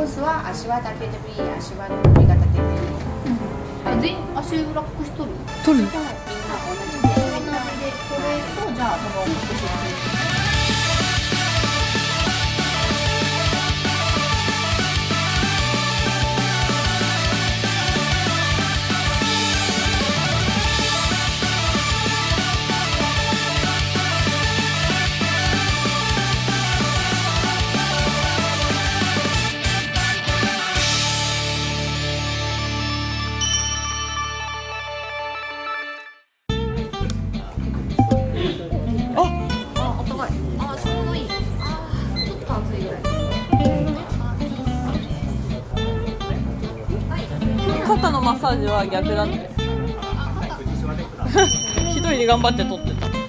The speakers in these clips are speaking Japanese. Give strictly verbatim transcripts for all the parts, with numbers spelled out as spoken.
スは足輪だけでもいい、足輪の振り方でもいい。 全員足裏隠しとる。 取る。 みんな同じで、 同じで、これとじゃあその隠し。 肩のマッサージは逆だって一人で頑張って撮ってた。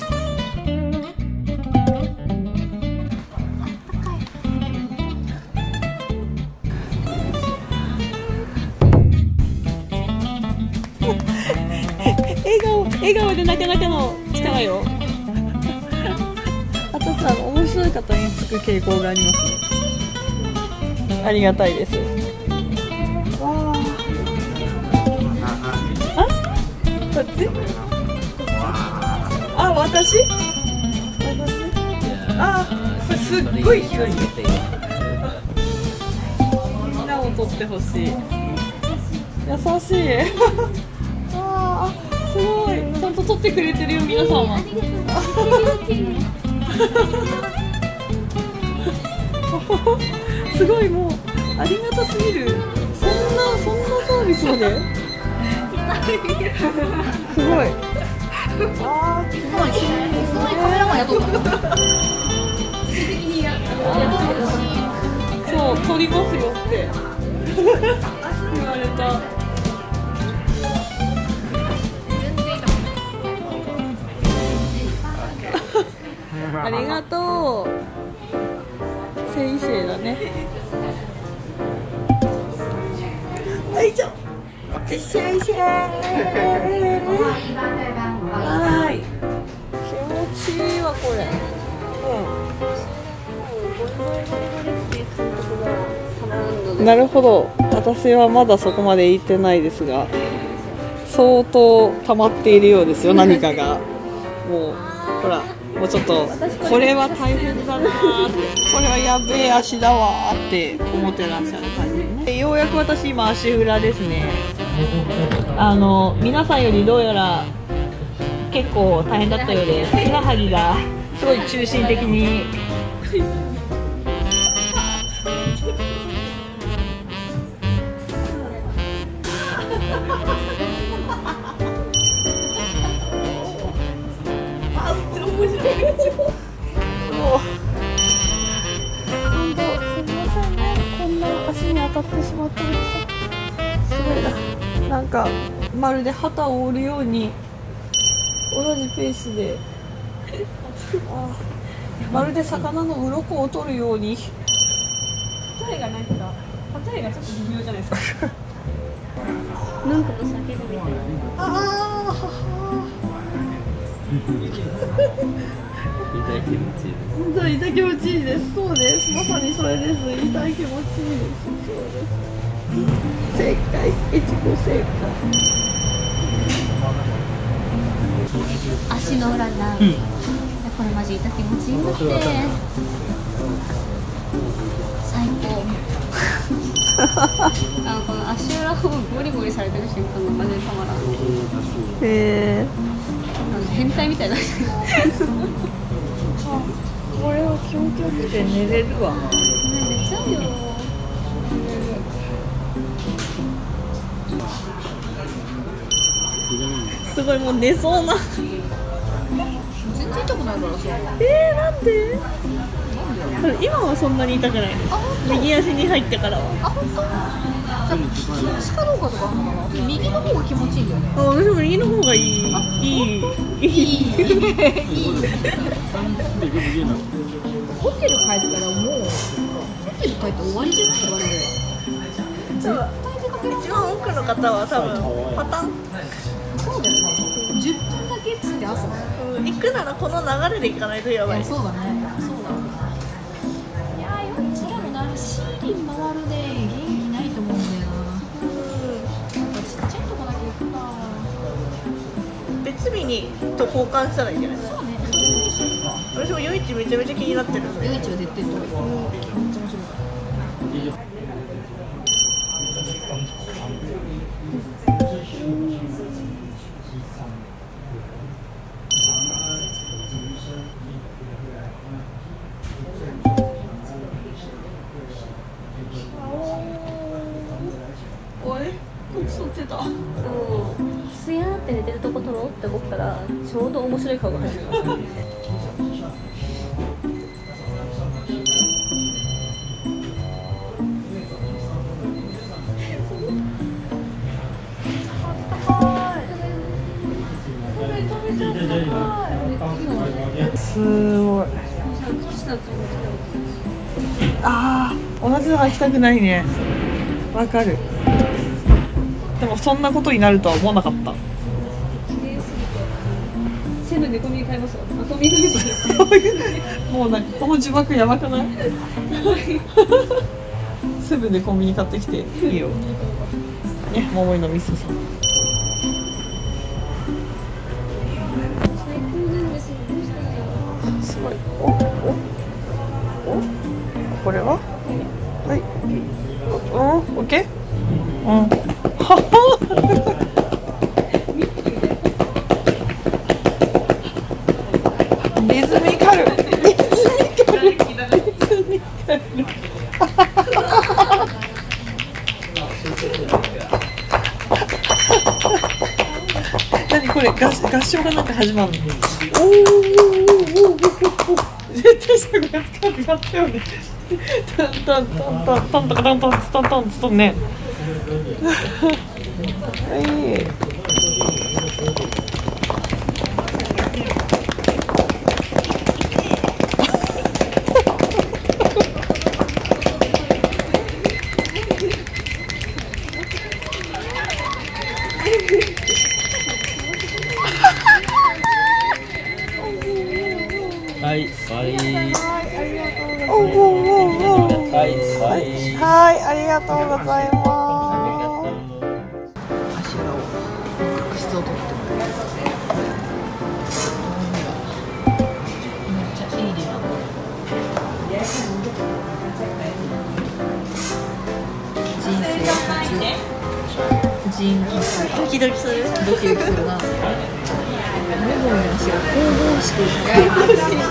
笑顔、笑顔でなかなかの力よ。あとさ、面白い方につく傾向がありますね。ありがたいです。わあ。あ、こっち？あ、私？私？あ、これすっごい広い。みんなも撮ってほしい。優しい。あ、すごい。ちゃんと撮ってくれてるよ、皆さんは。すごい、もうありがたすぎる。そんなそんなサービスまで。すごい。ああ、すごい。すごいカメラマンやっとった。そう、撮りますよって言われた。ありがとう。セイシェだね。よいしょ。セイシェイシェー。はい。気持ちいいわこれ。うん。なるほど。私はまだそこまで行ってないですが、相当溜まっているようですよ。何かが。もうほら。もうちょっとこれは大変だなーって、これはやべえ足だわーって思ってらっしゃる感じね。ようやく私今足裏ですね。あの皆さんよりどうやら結構大変だったようで、ふくらはぎがすごい中心的に当たってしまったのさ、すごいな。なんかまるで旗を折るように同じペースであ、まるで魚の鱗を取るように。答えがなんか答えがちょっと微妙じゃないですか。 なんかと叫ぶみたいな。 ああ痛い気持ちいいです。痛い気持ちいいです。そうです。まさにそれです。痛い気持ちいいです。そうです。正解。えちこ正解。 足の裏な。うん、これマジ痛い気持ちいいんだって。最高。あのこの足裏をゴリゴリされてる瞬間がマジでたまらん。 へえ。 変態みたいな。これは気持ちよくて寝れるわ。 寝ちゃうよ。 すごいもう寝そうな。 全然痛くないからさ。 えー、なんで？今はそんなに痛くない。右足に入ってからは。 あ、本当？じゃあ利き足かどうかとかあるのかな。右の方が気持ちいいんだよね。 あ、私も右の方がいい。いい。いい。いい。 ホテル帰ったらもうホテル帰って終わりじゃないのあれで。絶対出かける。 一番奥の方は多分パターン。 そうだよね。じゅっぷんだけっつって朝。 うん、行くならこの流れで行かないとやばい。 そうだね。そうだ。いやーよく違うのな。シーリン回るで。 設備にと交換したらいいんじゃないですか。私も夜市めちゃめちゃ気になってるんで。 夜市は絶対遠い。めっちゃ面白い。 すやーって寝てるとこ撮ろうって思ったらちょうど面白い顔が始まる。 すごい。ああ、同じの履きたくないね。わかる。でもそんなことになるとは思わなかった。 セブンでコンビニ買いますよ。あ、コンビニ買いますよ。 もうなんかこの呪縛やばくない？セブンでコンビニ買ってきていいよ。ね、桃井のミスさん。すごい。おおお。これは？はい。うん、オッケー。うん。はは。リズミカル。リズミカル。リズミカル。何これ、合合唱がなんか始まるの。おおおおおお。絶対最後やったやったよね。タンタンタンタンタンタンタンタンタンタンタンね。はい。 はい、はい。 おおおお。 はい、はい。 はい、ありがとうございます。柱を角質を取ってもらいます。めっちゃいいね。人生初人ドキドキする。ドキドキするな。メモの足が神々しく輝いてる。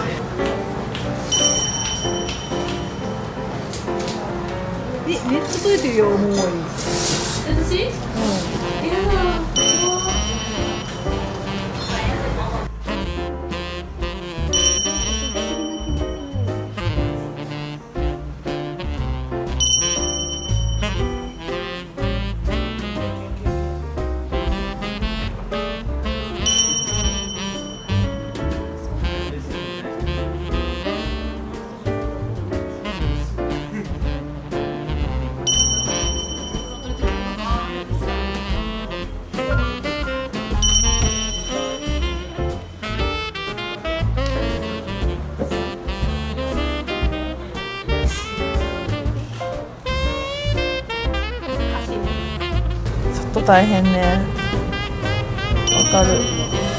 え、めっちゃ取れてるよ、もう。 私？うん。 大変ね。わかる。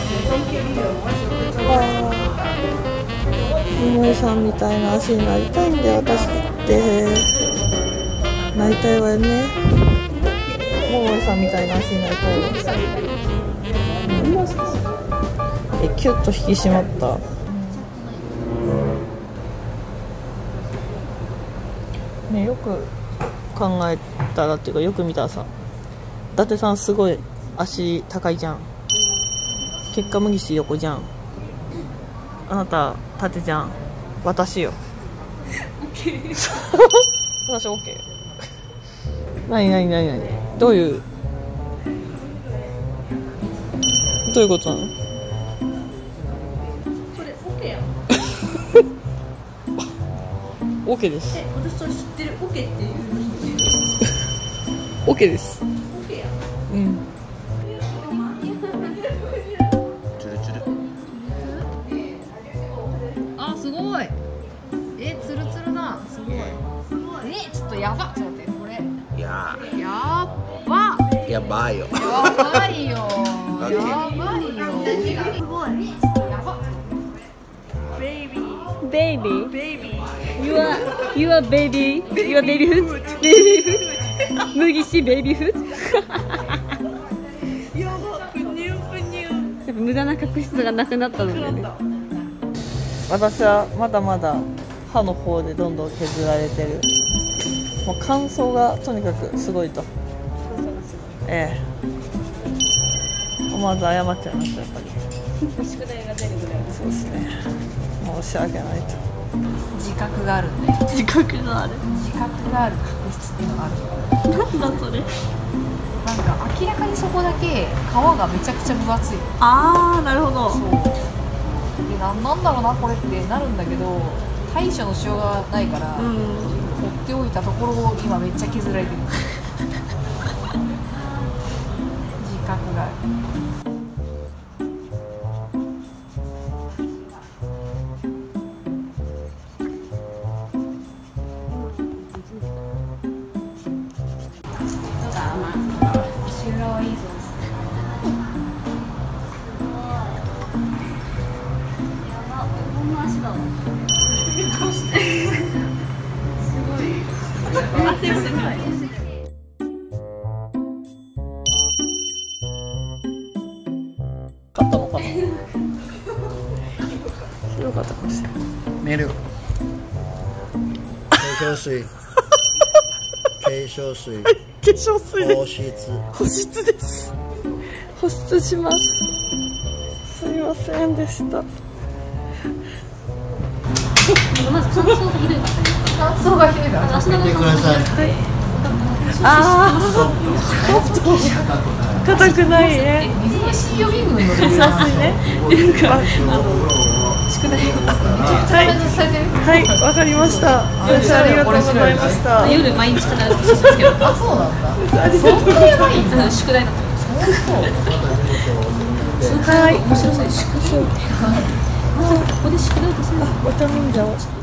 桃井さんみたいな足になりたいんで、私ってなりたいわよね。桃井さんみたいな足になりたいわ。うん、え、キュッと引き締まった。ね、よく考えたらっていうか、よく見たらさ、伊達さんすごい足高いじゃん。結果麦氏横じゃん。あなた縦じゃん。私よ。私 OK。なになになになに、どういうどういうことなの？ それ OK やん。 OK です。 え、私それ知ってる。OK っていうの知ってる。 OK です。うん。 チュルチュル。 あ、すごい。え、ツルツルだ。すごい。え、ちょっとやば。ちょっと待って、これ。 いややば。 ー、やばいよ。 やばいよ。やばいよ。 Baby You are You are baby You are baby food Baby food 麦しベイビーフードやっぱ無駄な角質がなくなったのでね。 私はまだまだ歯の方でどんどん削られてる。もう乾燥がとにかくすごいと。ええ。思わず謝っちゃいましたやっぱり。 宿題が出るぐらい。 そうですね。申し訳ないと。 自覚があるんで。 自覚がある。 自覚がある角質っていうのがある。 なんだそれ。 なんか明らかにそこだけ皮がめちゃくちゃ分厚い。 ああ、なるほど。 そう。で、なんなんだろうなこれってなるんだけど、対処のしようがないから、 うん、 放っておいたところを今めっちゃ削られてる。自覚がある。 買ったのかな。広かったかもしれない。 メール。 化粧水。化粧水。 化粧水です。 保湿。 保湿です。保湿します。すみませんでした。 まず乾燥がひどいかったね。 乾燥がひどいから。 足の見てください。 ああ、硬くないね。 水に シー 予備軍のレベルさすね。なんかあの宿題はいはいわかりました。先生ありがとうございました。 夜毎日必ずしますけど。 あ、そうなんだ。 ありがとうございます。 あの宿題だった。 はい。 面白そうです。宿題。ここで宿題とする。 お茶飲んじゃおう。